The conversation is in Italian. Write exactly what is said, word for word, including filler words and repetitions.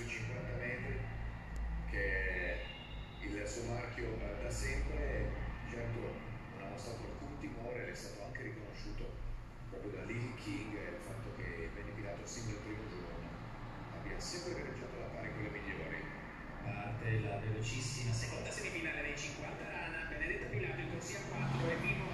sui cinquanta metri, che il suo marchio da sempre. Certo non ha mostrato alcun timore, è stato anche riconosciuto proprio da Lil King il fatto che venne pilato sin dal primo giorno, abbia sempre gareggiato alla pari con le migliori. Parte la velocissima seconda semifinale dei cinquanta rana, Benedetto Pilato in corsia quattro e Pino